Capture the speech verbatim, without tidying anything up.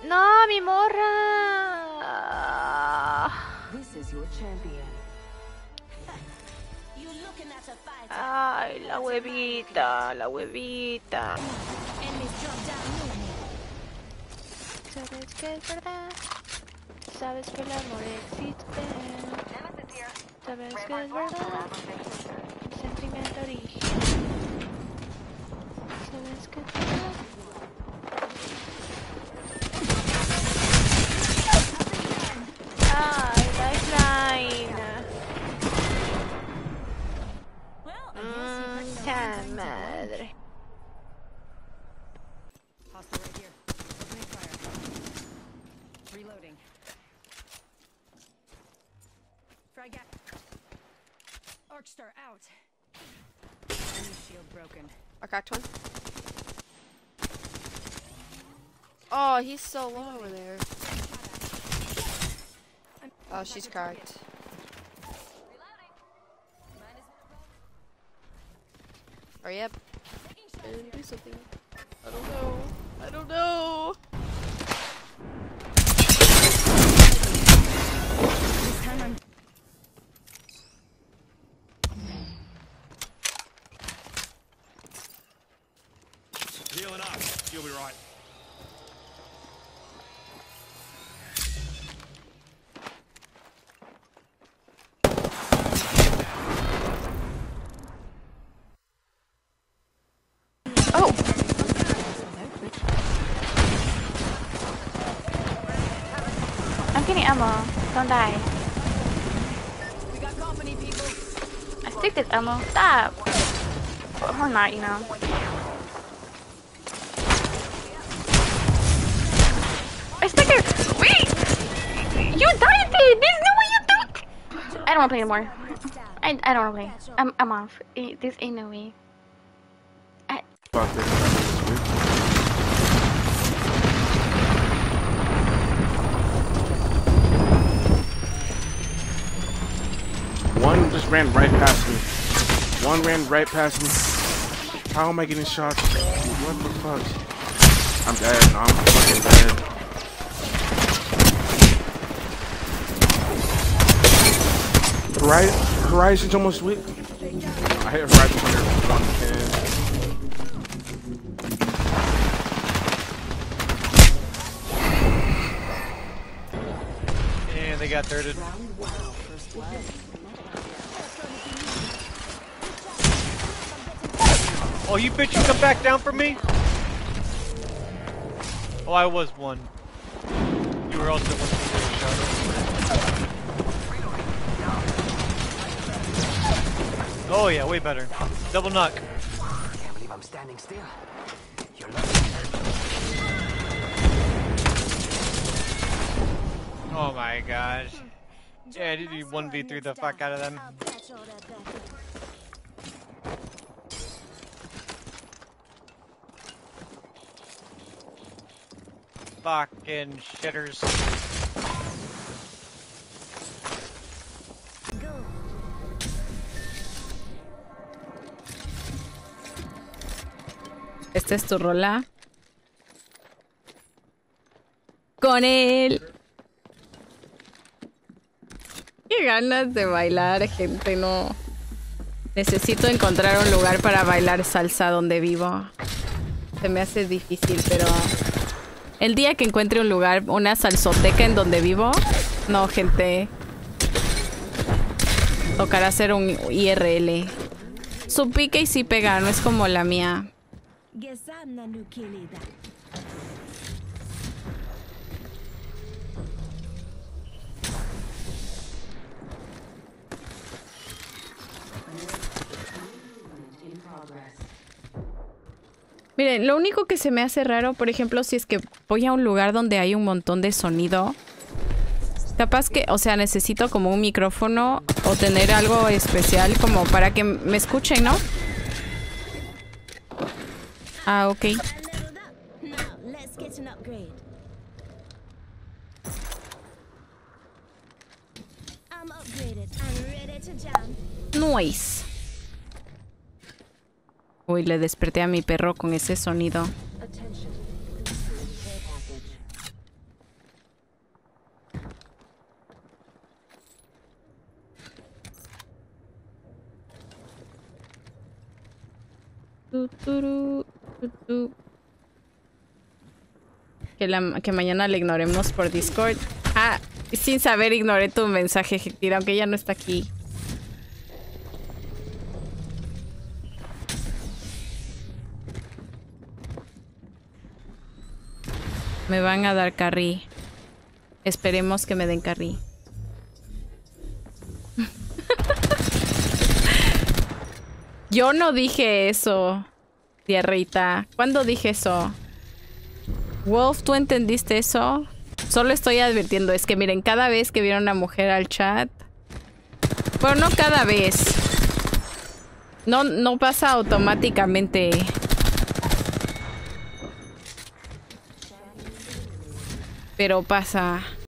No, mi morra. Ay, la huevita, la huevita. ¿Sabes que es verdad? ¿Sabes que el amor existe? ¿Sabes que es verdad? El sentimiento original. ¿Sabes que es verdad? Ay, lifeline. Mmm, ta madre. Arcstar out. Enemy shield broken. I cracked one. Oh, he's so low over there. Oh, she's cracked. Hurry up. And do something. I don't know. I don't know. This time I'm healing up. You'll be right. Oh! I'm getting ammo. Don't die. we got company, people. I think there's ammo. Stop! Or not, you know. I stick it! Wait! You died there! There's no way you don't! I don't wanna play anymore. I, I don't wanna play. I'm, I'm off. Eh, This ain't no way. I One just ran right past me. One ran right past me. How am I getting shots? What the fuck? I'm dead. No, I'm fucking dead. Horizon, Horizon's almost weak. I hit Horizon under one ten. And they got thirded. Oh, you bitch, you come back down for me? Oh, I was one. You were also one shot. Oh yeah, way better. Double knock. Can't believe I'm standing still. You're lucky. Oh my gosh. Yeah, did you one v three the fuck out of them? Fucking shitters. Esta es tu rola. Con él. Qué ganas de bailar, gente, no. Necesito encontrar un lugar para bailar salsa donde vivo. Se me hace difícil, pero el día que encuentre un lugar, una salsoteca en donde vivo, no, gente. Tocará hacer un I R L. Su pique y sí pega, no es como la mía. Miren, lo único que se me hace raro, por ejemplo, si es que voy a un lugar donde hay un montón de sonido. Capaz que, o sea, necesito como un micrófono o tener algo especial como para que me escuchen, ¿no? Ah, ok. Nice. Uy, le desperté a mi perro con ese sonido. Tu, turu, tu, tu. Que, la, que mañana le ignoremos por Discord. Ah, sin saber ignoré tu mensaje, Hector, aunque ella no está aquí. Me van a dar carry. Esperemos que me den carry. Yo no dije eso, Tierrita. ¿Cuándo dije eso? Wolf, ¿tú entendiste eso? Solo estoy advirtiendo. Es que miren, cada vez que viene una mujer al chat... Bueno, no cada vez. No, no pasa automáticamente. Pero pasa.